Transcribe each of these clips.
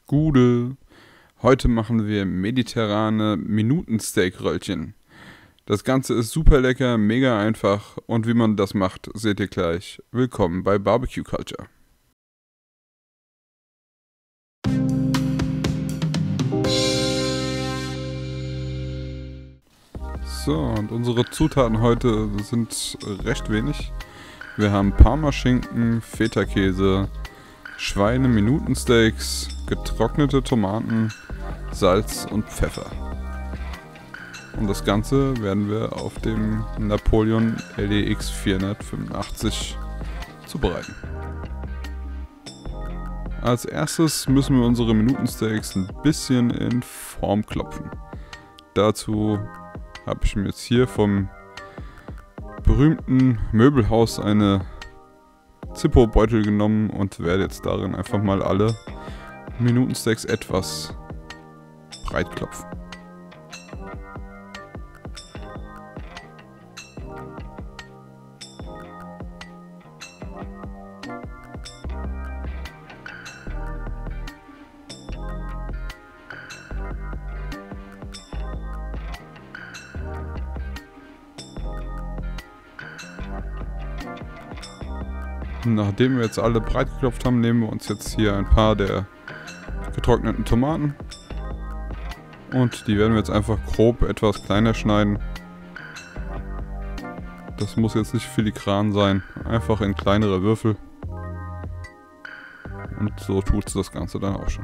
Gude. Heute machen wir mediterrane Minutensteak-Röllchen. Das Ganze ist super lecker, mega einfach und wie man das macht, seht ihr gleich. Willkommen bei Barbecue Culture. So, und unsere Zutaten heute sind recht wenig. Wir haben Parmaschinken, Feta-Käse, Schweine-Minutensteaks, getrocknete Tomaten, Salz und Pfeffer. Und das Ganze werden wir auf dem Napoleon LEX 485 zubereiten. Als erstes müssen wir unsere Minutensteaks ein bisschen in Form klopfen. Dazu habe ich mir jetzt hier vom berühmten Möbelhaus eine Zippo-Beutel genommen und werde jetzt darin einfach mal alle Minutensteaks etwas breit klopfen. Nachdem wir jetzt alle breit geklopft haben, nehmen wir uns jetzt hier ein paar der getrockneten Tomaten und die werden wir jetzt einfach grob etwas kleiner schneiden. Das muss jetzt nicht filigran sein, einfach in kleinere Würfel und so tut es das Ganze dann auch schon.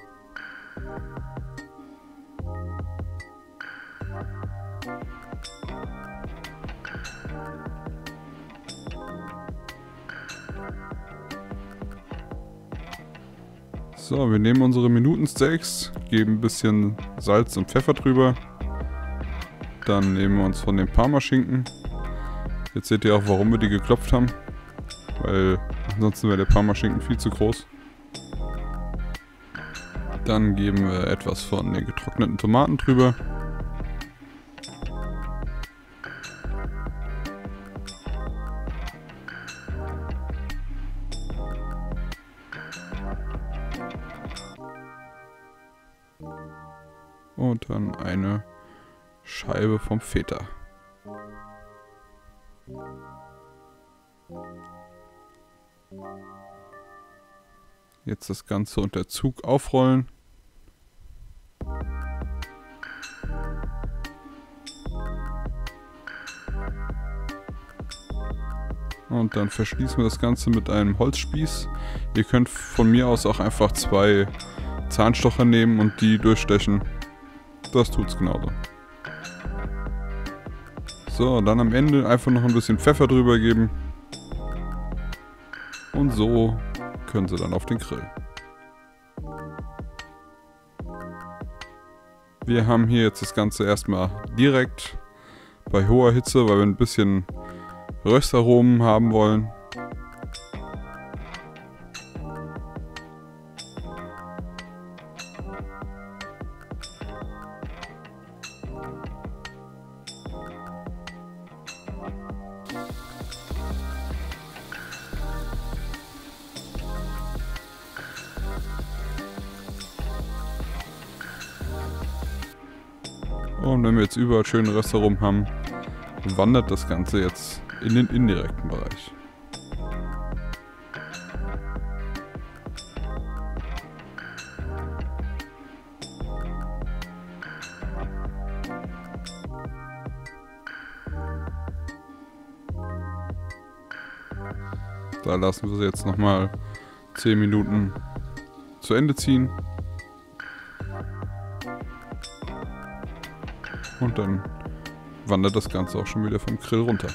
So, wir nehmen unsere Minutensteaks, geben ein bisschen Salz und Pfeffer drüber. Dann nehmen wir uns von den Parmaschinken. Jetzt seht ihr auch, warum wir die geklopft haben. Weil ansonsten wäre der Parmaschinken viel zu groß. Dann geben wir etwas von den getrockneten Tomaten drüber. Und dann eine Scheibe vom Feta. Jetzt das Ganze unter Zug aufrollen. Und dann verschließen wir das Ganze mit einem Holzspieß. Ihr könnt von mir aus auch einfach 2 Zahnstocher nehmen und die durchstechen. Das tut's genauso. So, dann am Ende einfach noch ein bisschen Pfeffer drüber geben. Und so können sie dann auf den Grill. Wir haben hier jetzt das Ganze erstmal direkt bei hoher Hitze, weil wir ein bisschen Röstaromen haben wollen. Und wenn wir jetzt überall schöne Reste rum haben, wandert das Ganze jetzt in den indirekten Bereich. Da lassen wir sie jetzt nochmal 10 Minuten zu Ende ziehen. Und dann wandert das Ganze auch schon wieder vom Grill runter.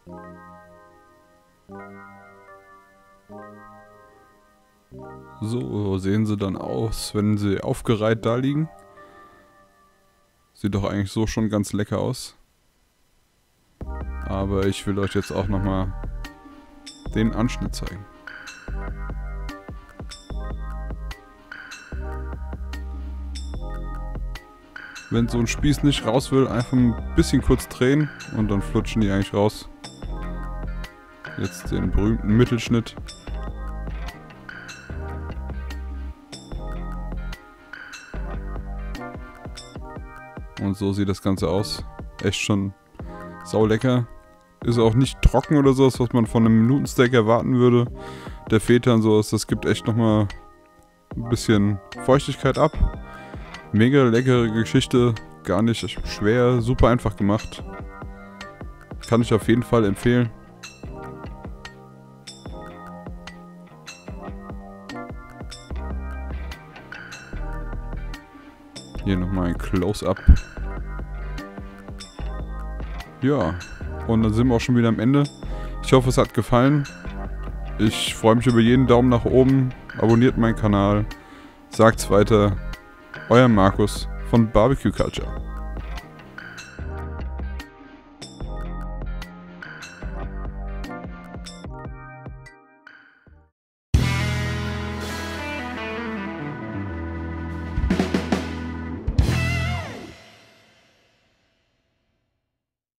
So sehen sie dann aus, wenn sie aufgereiht da liegen. Sieht doch eigentlich so schon ganz lecker aus. Aber ich will euch jetzt auch nochmal den Anschnitt zeigen. Wenn so ein Spieß nicht raus will, einfach ein bisschen kurz drehen und dann flutschen die eigentlich raus. Jetzt den berühmten Mittelschnitt. Und so sieht das Ganze aus. Echt schon saulecker. Ist auch nicht trocken oder sowas, was man von einem Minutensteak erwarten würde. Der Feta und sowas, das gibt echt nochmal ein bisschen Feuchtigkeit ab. Mega leckere Geschichte, gar nicht schwer, super einfach gemacht. Kann ich auf jeden Fall empfehlen. Hier nochmal ein Close-Up. Ja, und dann sind wir auch schon wieder am Ende. Ich hoffe, es hat gefallen. Ich freue mich über jeden Daumen nach oben. Abonniert meinen Kanal. Sagt's weiter. Euer Markus von Barbecue Culture.